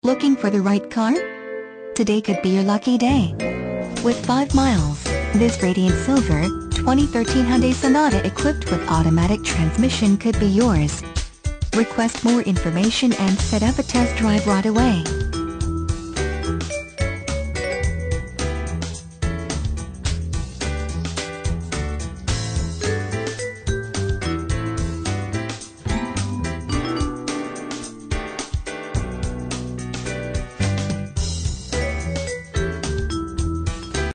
Looking for the right car? Today could be your lucky day. With 5 miles, this radiant silver, 2013 Hyundai Sonata equipped with automatic transmission could be yours. Request more information and set up a test drive right away.